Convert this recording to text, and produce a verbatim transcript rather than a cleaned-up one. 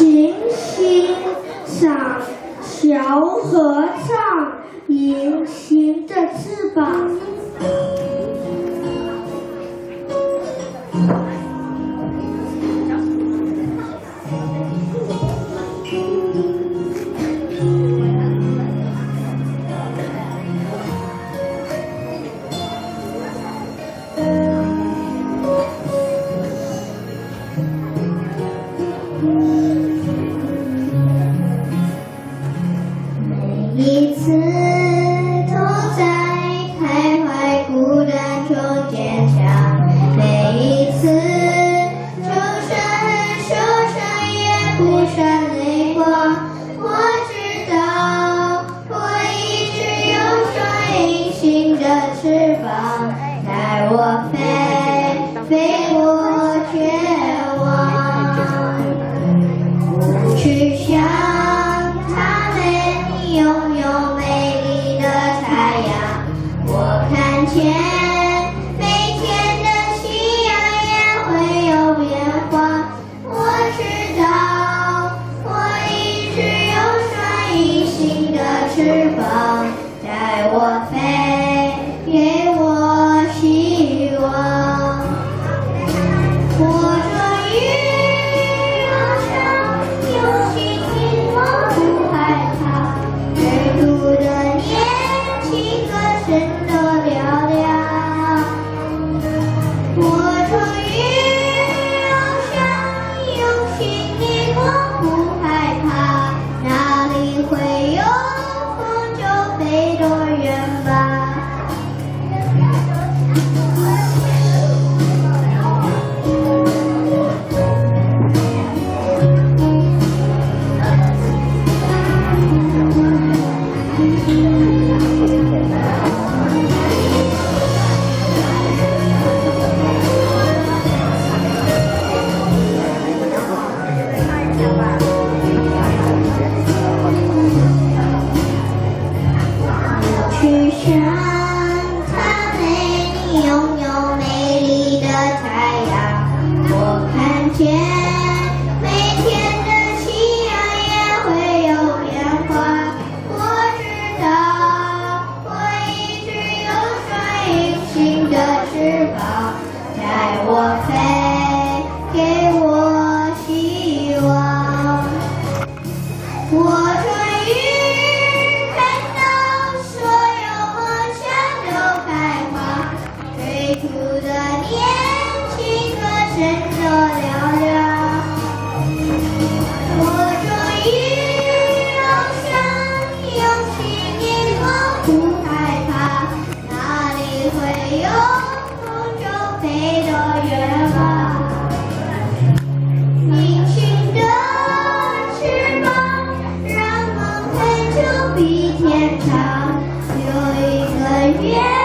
行星上小合唱，隐形的翅膀。 每一次都在徘徊，孤单中坚强。每一次就算很受伤，也不闪泪光。我知道，我一直有双隐形的翅膀，带我飞，飞过绝望，去向他们拥有美丽的太阳。我看见每天的夕阳也会有变化。我知道，我一直有双隐形的翅膀，带我飞，给我希望。我终于翱翔，有信心，我不害怕。追逐的年轻，歌声多嘹亮。我终于翱翔，有信心，我不害怕。哪里会有风，就飞多远吧。去向他们拥有美丽的太阳。我看见每天的夕阳也会有变化。我知道，我一直有双隐形的翅膀，带我飞，给我希望。我终于看到所有梦想都开花，追逐的年轻，歌声多嘹亮。我终于翱翔，有信念，我不害怕。哪里会有风，就飞多远吧。隐形的翅膀，让梦很久比天长。有一个愿